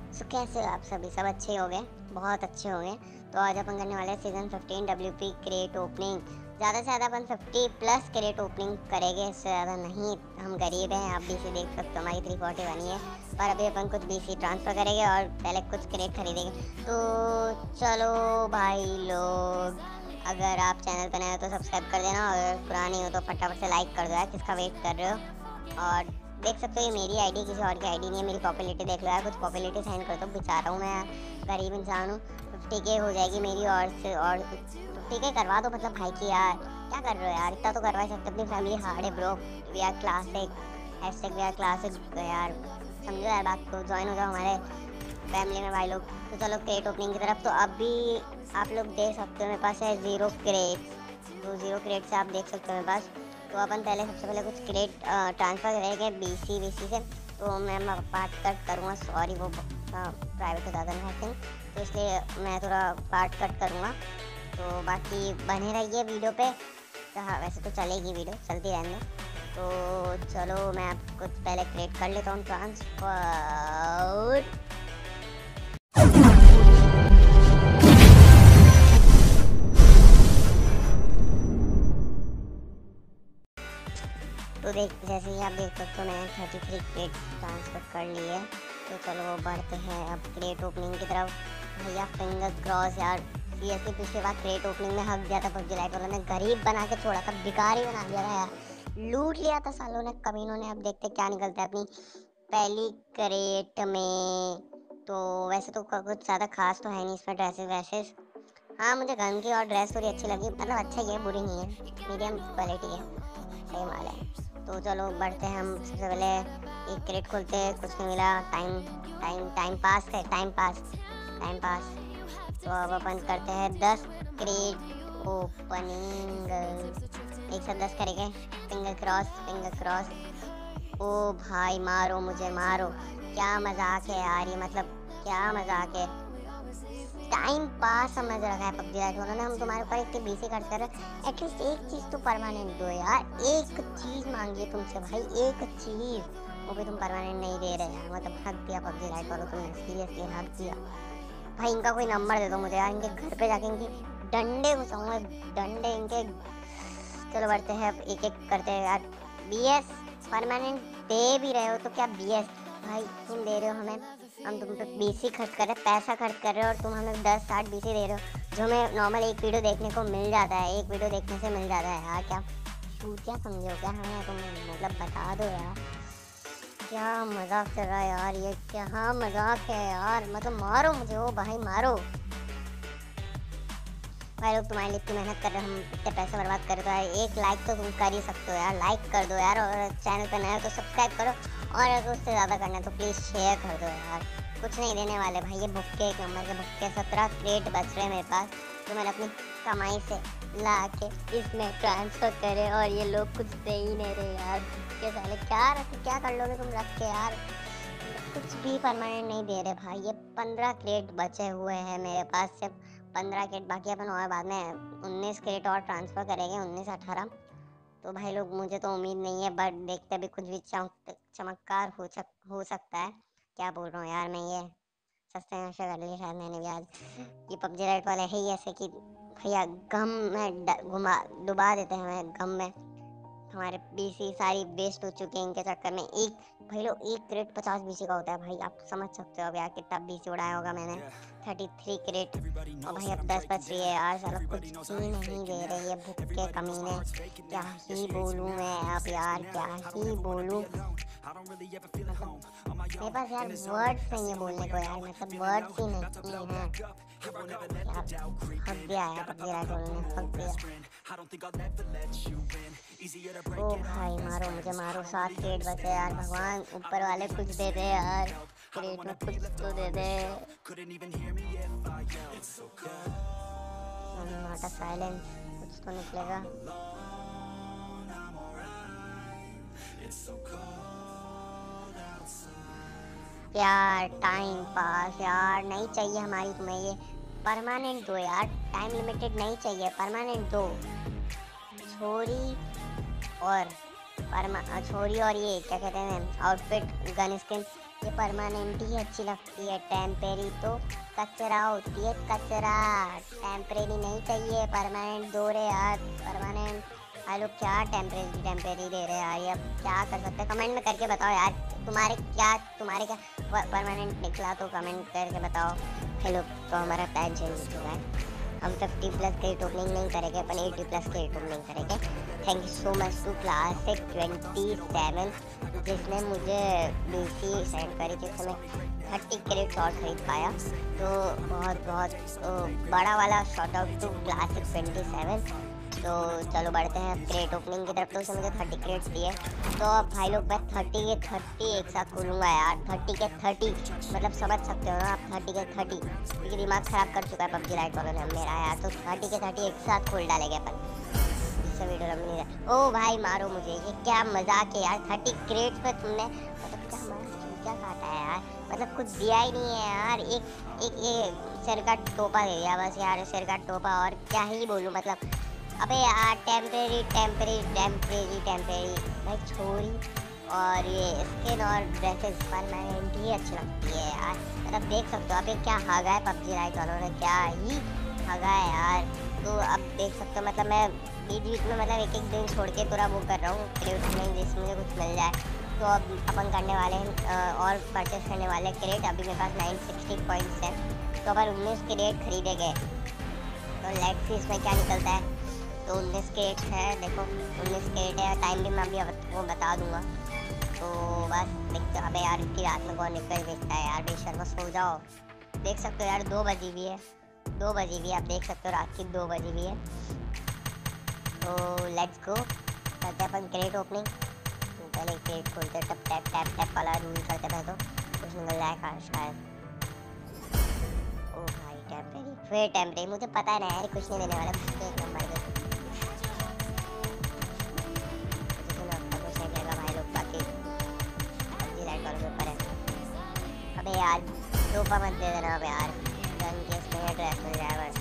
सो कैसे हो आप सभी? सब अच्छे हो गए? बहुत अच्छे हो गए। तो आज अपन करने वाले हैं सीज़न 15 WP क्रेट ओपनिंग। ज़्यादा से ज़्यादा अपन 50 प्लस क्रेट ओपनिंग करेंगे, इससे ज़्यादा नहीं। हम गरीब हैं, आप BC देख सकते हो, हमारी 340 बनी है। पर अभी अपन कुछ BC ट्रांसफ़र करेंगे और पहले कुछ क्रेट खरीदेंगे। तो चलो भाई लोग, अगर आप चैनल पर नए हो तो सब्सक्राइब कर देना, और पुरानी हो तो फटाफट से लाइक कर दो यार, किसका वेट कर रहे हो। और देख सकते हो ये मेरी आईडी, किसी और की आईडी नहीं है। मेरी पॉपुलैरिटी देख लो यार, कुछ पॉपुलैरिटी साइन कर दो। बेचारा हूँ मैं यार, गरीब इंसान हूँ। 50K हो जाएगी मेरी, और से और 50K करवा दो मतलब भाई की यार। क्या कर रहे हो यार, इतना तो करवा ही सकते। अपनी फैमिली हार्ड है bro, we are classic, hashtag we are classic यार। समझो यार बात को, ज्वाइन हो जाओ हमारे फैमिली में भाई लोग। तो चलो क्रेट ओपनिंग की तरफ। तो अभी आप लोग देख सकते हो मेरे पास है 0 क्रेट। तो 0 क्रेट से आप देख सकते हो मेरे पास। तो अपन पहले सबसे पहले कुछ क्रेट ट्रांसफ़र करेंगे BC से। तो मैं पार्ट कट करूँगा, सॉरी वो प्राइवेट हो जाता है थिंक, तो इसलिए मैं थोड़ा पार्ट कट करूँगा। तो बाकी बने रहिए वीडियो पे। हाँ वैसे तो चलेगी वीडियो, चलती रहने। तो चलो मैं आपको पहले क्रेट कर लेता हूँ ट्रांसफर। तो जैसे ही आप देख सकते हो मैंने 33 क्रेट ट्रांसफ़र कर ली है। तो चलो वो बढ़ते हैं अब क्रेट ओपनिंग की तरफ। भैया फिंगर क्रॉस यार, सीरियसली पिछली बार क्रेट ओपनिंग में हक दिया था PUBG लाइट वालों ने, गरीब बना के छोड़ा था, भिखारी बना दिया था यार, लूट लिया था सालों ने, कमीनों ने। अब देखते क्या निकलता है अपनी पहली क्रेट में। तो वैसे तो कुछ ज़्यादा खास तो है नहीं इसमें, ड्रेसेस वैसेस। हाँ मुझे गन की और ड्रेस थोड़ी अच्छी लगी, मतलब अच्छा ही है, बुरी नहीं है, मीडियम क्वालिटी है, सही माल है। तो चलो बढ़ते हैं हम। सबसे पहले एक क्रेट खोलते हैं, कुछ नहीं मिला। टाइम पास है, टाइम पास। तो अब अपन करते हैं 10 क्रेट ओपनिंग, एक साथ 10 करेंगे। Finger cross. ओ भाई मारो मुझे, मारो। क्या मजाक है यार ये, मतलब क्या मजाक है। टाइम पास समझ रखा है PUBG लाइट वालों ने। हम तुम्हारे ऊपर इतने BC खर्च कर रहे हैं, एटलीस्ट एक चीज़ तो परमानेंट दो यार। एक चीज़ मांगी है तुमसे भाई, एक चीज़, वो भी तुम परमानेंट नहीं दे रहे यार। मतलब हक दिया PUBG लाइट वालों तुमने, सीरियसली हक दिया भाई। इनका कोई नंबर दे दो मुझे यार, इनके घर पे जाके इनकी डंडे घुसाऊंगा, डंडे इनके। चलो बढ़ते हैं, अब एक एक करते हैं यार। BS परमानेंट दे भी रहे हो तो क्या BS भाई, तुम दे रहे हो हमें, हम तुम पे BC खर्च कर रहे हैं, पैसा खर्च कर रहे हो, और तुम हमें 10-60 BC दे रहे हो, जो हमें नॉर्मल एक वीडियो देखने को मिल जाता है, एक वीडियो देखने से मिल जाता है यार। क्या क्या समझो क्या हमें तुम, मतलब बता दो यार, क्या मजाक चल रहा है यार, ये क्या मजाक है यार। मतलब मारो मुझे, ओ भाई मारो भाई लोग, तुम्हारे लिए इतनी मेहनत कर रहे हैं, हम इतने पैसे बर्बाद कर रहे हो। एक लाइक तो तुम कर ही सकते हो यार, लाइक कर दो यार, और चैनल पर नए हो तो सब्सक्राइब करो, और अगर उससे ज़्यादा करना है तो प्लीज़ शेयर कर दो यार। कुछ नहीं देने वाले भाई, ये भुक्के, एक नंबर के भुक्के। 17 क्रेट बच रहे हैं मेरे पास, तो मैंने अपनी कमाई से ला के इसमें ट्रांसफ़र करे, और ये लोग कुछ दे ही नहीं रहे यार, भुक्के साले। क्या कर लोगे तुम रख के यार, कुछ भी परमानेंट नहीं दे रहे भाई। ये 15 क्रेट बचे हुए हैं मेरे पास, सिर्फ 15 क्रेट बाकी। अपन और बाद में 19 क्रेट और ट्रांसफ़र करेंगे, 19-18। तो भाई लोग मुझे तो उम्मीद नहीं है, बट देखते भी कुछ भी चमत्कार हो सकता है। क्या बोल रहा हूँ यार मैं, ये सस्ते में नशा कर लिया शायद मैंने भी आज। ये PUBG लाइट वाले है ही ऐसे कि भैया गम में घुमा डुबा देते हैं हमें गम में। हमारे BC सारी वेस्ट हो चुकी है इनके चक्कर में। एक भाई लोग, एक क्रेट 50 BC का होता है भाई, आप समझ सकते हो अब यार कितना BC उड़ाया होगा मैंने। 33 क्रेट, और भाई अब 10 बच रही है यार, साला कुछ ही नहीं दे रहे ये भुक्के कमीने। क्या ही बोलूँ मैं अब यार, क्या ही बोलूँ, मतलब मेरे पास यार वर्ड्स नहीं है बोलने को यार, मतलब वर्ड्स ही नहीं है यार। हक दिया है PUBG लाइट वालों ने, हक दिया। ओ भाई मारो मुझे, मारो। 7 क्रेट बचे यार, भगवान ऊपर वाले कुछ दे दे यार, क्रेट में कुछ तो दे दे। नॉट अ साइलेंस, कुछ तो निकलेगा। यार टाइम पास यार, नहीं चाहिए हमारी तुम्हें ये, परमानेंट दो यार, टाइम लिमिटेड नहीं चाहिए, परमानेंट दो। छोरी और छोरी और ये क्या कहते हैं, आउटफिट, गन स्किन, ये परमानेंट ही अच्छी लगती है, टेम्परेरी तो कचरा होती है, कचरा। टेम्परेरी नहीं चाहिए, परमानेंट दो रे यार, परमानेंट। भाई लोग क्या टेम्परेरी दे रहे हैं यार, ये अब क्या कर सकते हैं? कमेंट में करके बताओ यार, तुम्हारे क्या परमानेंट निकला तो कमेंट करके बताओ। हेलो, तो हमारा प्लान चेंज हो चुका है, हम 50 प्लस क्रेट ओपनिंग नहीं करेंगे, अपन 80 प्लस क्रेट ओपनिंग करेंगे। Thank you so much to classic 27 जिसने मुझे BC सेंड करी, जिससे मैं 30 क्रेट शॉट खरीद पाया। तो बहुत बहुत बड़ा वाला शॉट आउट टू क्लासिक 27। तो चलो बढ़ते हैं क्रेट ओपनिंग की तरफ। तो उसने मुझे 30 क्रेट्स दिए, तो अब भाई लोग मैं 30 के 30 एक साथ खोलूँगा यार। 30 के 30 मतलब समझ सकते हो ना आप, 30 के 30, क्योंकि दिमाग ख़राब कर चुका है पबजी लाइट वालों ने मेरा यार। तो 30 के 30 एक साथ खोल डालेंगे अपन, जिससे वीडियो लंबी नहीं है। ओ भाई मारो मुझे, ये क्या मजाक है यार। 30 क्रेट्स पे तुमने मतलब क्या क्या काटा है यार, मतलब कुछ दिया ही नहीं है यार। एक सिर का टोपा दे दिया बस यार, सिर का टोपा। और क्या ही बोलूँ मतलब। अबे यार टेम्परेरी भाई छोरी। और ये स्किन और ड्रेसेस परमानेंट ही अच्छी लगती है यार। मतलब देख सकते हो आप, ये क्या हगा है पबजी लाइट वालों ने, क्या ही हगा है यार। तो अब देख सकते हो मतलब मैं बीच में मतलब एक दिन छोड़ के पूरा वो कर रहा हूँ क्रेट में, जिसमें मुझे कुछ मिल जाए। तो अब अपन करने वाले हैं और परचेस करने वाले क्रेट। अभी मेरे पास 960 पॉइंट्स है, तो अपन 19 क्रेट खरीदे गए। तो लेट्स सी इसमें क्या निकलता है। तो 19 क्रेट है, देखो 19 क्रेट है। टाइम भी मैं अभी आपको बता दूंगा। तो बस देखते हो। अबे यार इतनी रात में कौन निकल देखता है यार, बेशर को सो जाओ। देख सकते हो यार 2 बजी भी है, 2 बजी भी है, आप देख सकते हो रात की 2 बजी भी है। तो लेट्स गो, करते अपन क्रेट ओपनिंग। तो पहले क्रेट खोलते, टप टैप टैप टैप वाला रूल करते हैं। तो कुछ निकल जाए शायद। ओ भाई टेम्परेरी, फिर टेम्परेरी, मुझे पता है ना यार कुछ नहीं देने वाला। एक नंबर के अबे यार टोपा मत दे देना। अबे यार गन केस में ड्रेस मिल जाए बस।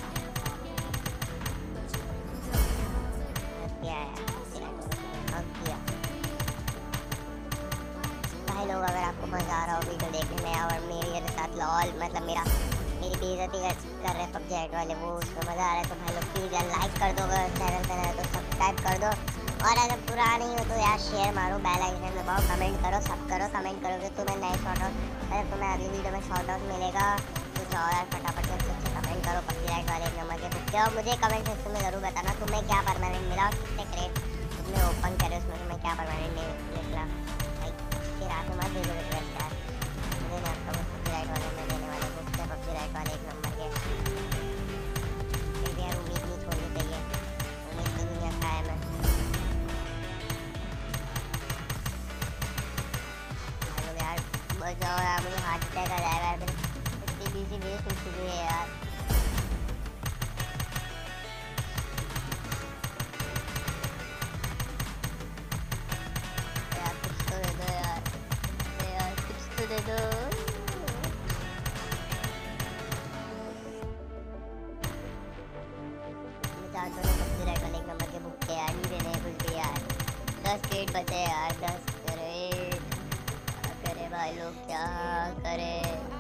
भाई लोग अगर आपको मज़ा आ रहा हो वीडियो देखने में और मेरे साथ लॉल मतलब मेरी बेइज्जती कर रहे पबजी लाइट वाले, वो उसमें मज़ा आ रहा है, तो भाई लोग प्लीज़ यार लाइक कर दो। अगर चैनल पे नया तो सब्सक्राइब कर दो, और अगर पुरानी हो तो यार शेयर मारो, बेल आइकन दबाओ, कमेंट करो, सब करो। कमेंट करोगे तो तुम्हें नए शॉर्ट आउट, अगर तुम्हें अगली वीडियो में शॉर्ट आउट मिलेगा तो जाओ यार फटाफट से अच्छे कमेंट करो। पबजी लाइट वाले एक नंबर के बुक और मुझे कमेंट सेक्शन में ज़रूर बताना तुम्हें क्या परमानेंट मिला और कितने क्रेट तुमने ओपन करे, उसमें तुम्हें क्या परमानेंट निकला। भाई फिर रात में मत दे दो रिक्वेस्ट यार, मुझे नहीं आपका पबजी लाइट वाले में देने वाले बुक से। पबजी लाइट वाले एक नंबर के, फिर यार उम्मीद नहीं छोड़नी चाहिए, उम्मीद तो दुनिया का है। मैं बचाओ यार, मुझे हार्ट अटैक आ जाएगा यार। इतनी BC वेस्ट हो चुकी है यार। यार कुछ तो दे दो यार, यार कुछ तो दे दो। पबजी लाइट वाले एक नंबर के बुक के यार, नहीं देने कुछ भी यार। 10 क्रेट बचे यार, 10 क्रेट। करे भाई लोग क्या करे।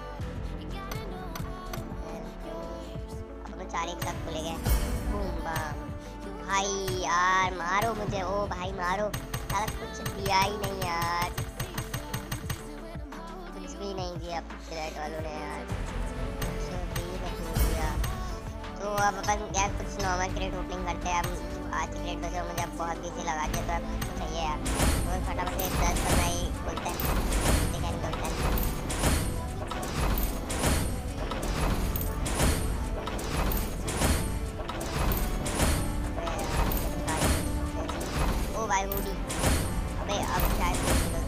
अब 4 एक साथ खुले गए, बूम बम। भाई यार मारो मुझे, ओ भाई मारो। साला कुछ दिया ही नहीं यार, कुछ भी नहीं दिया पबजी लाइट वालों ने यार, कुछ भी नहीं दिया। तो अब अपन यार कुछ नॉर्मल क्रेट ओपनिंग करते हैं। हम आज क्रेट बचे, मुझे अब बहुत BC लगा दिया, तो अब चाहिए यार। तो फटाफट से 10 करना ही खोलते हैं। ओ भाई वुडी, अबे अब शायद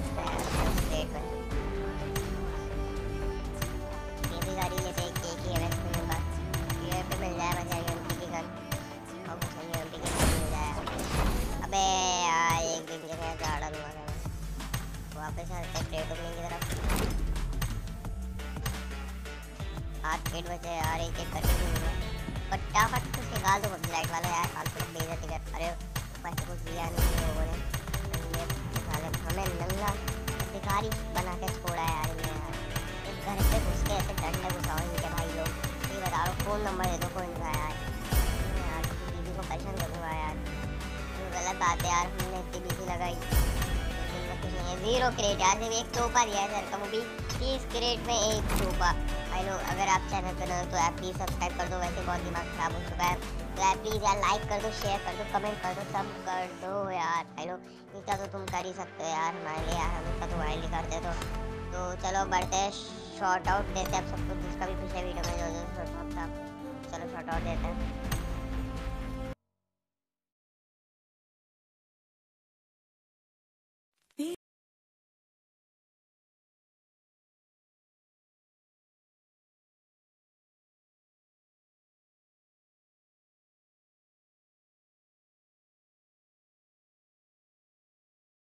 ये भी गाड़ी लेते एक ही एमएस मिलूंगा, ये पे मिल जाए मुझे UMP की गन, और कुछ नहीं UMP की गन मिल जाए। अबे यार एक दिन के लिए गाड़ा लूँगा मैं। वापस आते हैं क्रेट ओपनिंग की तरफ। 8 क्रेट बचे यार, एक एक करके मिलूंगा। फटाफट कुछ निकाल दो पबजी लाइट वाला यार, फालतू में बेइज्जती कर। अरे पैसे कुछ दिया नहीं लोगों ने, हमें नंगा भिखारी बना के छोड़ा है यार इन्हें यार। एक घर पे घुस के ऐसे डंडे घुसाओ इनके भाई लोग। ये बता रहा फ़ोन नंबर दे दो कोई इनका यार। यार बीवी को परेशान करूँगा यार। तो गलत बात है यार, हमने इतनी बीवी लगाई लेकिन कुछ नहीं है। 0 क्रेट यार, सिर्फ एक तोहफा दिया है सर का, वो भी 30 क्रेट में एक तोहफा। भाई लोग अगर आप चैनल पर नए हो तो ऐप प्लीज़ सब्सक्राइब कर दो, वैसे बहुत दिमाग ख़राब हो चुका है तो ऐप प्लीज़ यार लाइक कर दो, शेयर कर दो, कमेंट कर दो, सब कर दो यार। भाई लोग इतना तो तुम कर ही सकते हो यार हमारे लिए यार, हम इतना तुम्हारे लिए करते तो चलो बढ़ते हैं, शॉर्ट आउट देते हैं आप सबको, जिसका भी पिछले वीडियो में जो शॉर्ट आउट था, चलो शॉर्ट आउट देते हैं।